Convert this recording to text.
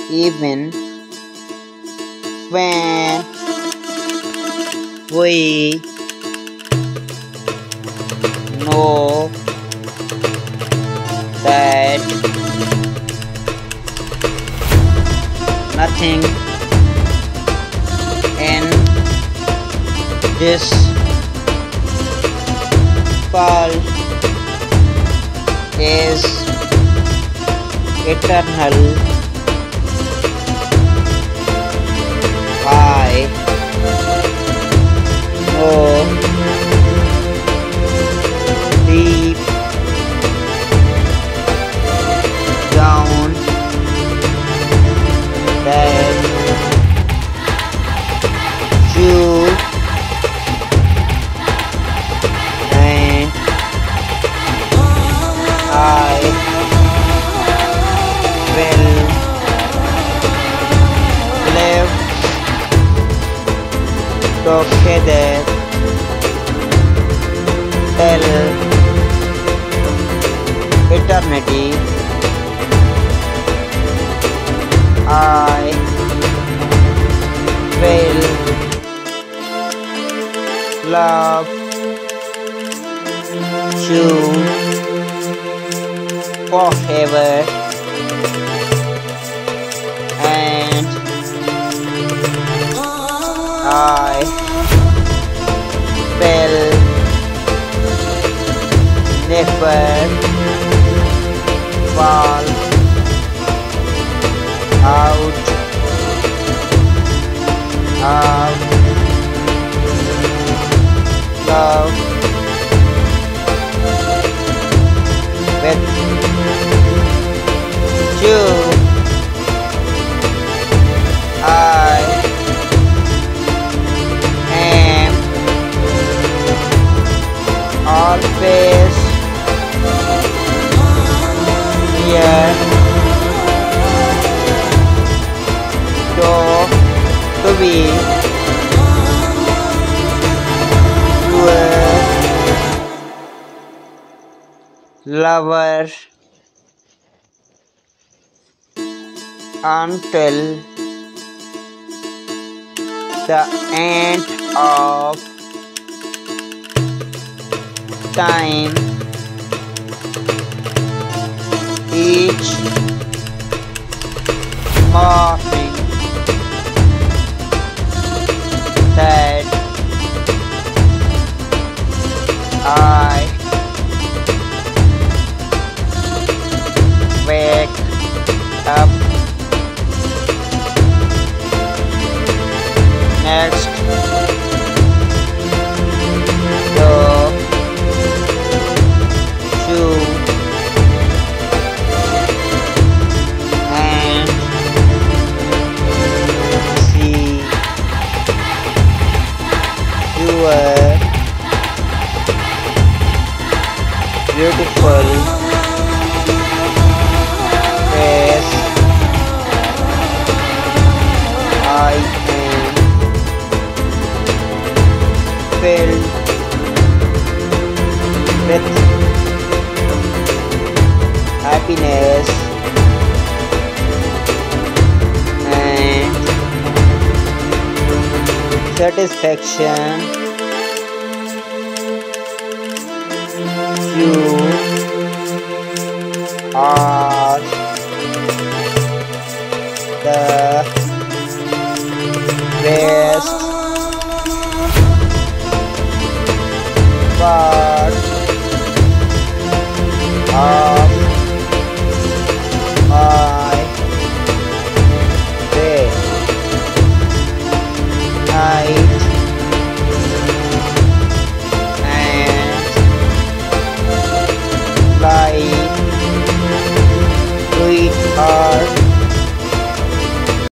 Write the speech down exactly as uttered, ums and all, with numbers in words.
even when we know that nothing in this world is eternal. I know deep down that you and I will live together till eternity. I will love you forever, and I will never fall out of love with you. I am always here to, to be your lover until the end of time. Each morning that I wake up, next go to and see your beautiful face. I am filled with happiness and satisfaction. You are the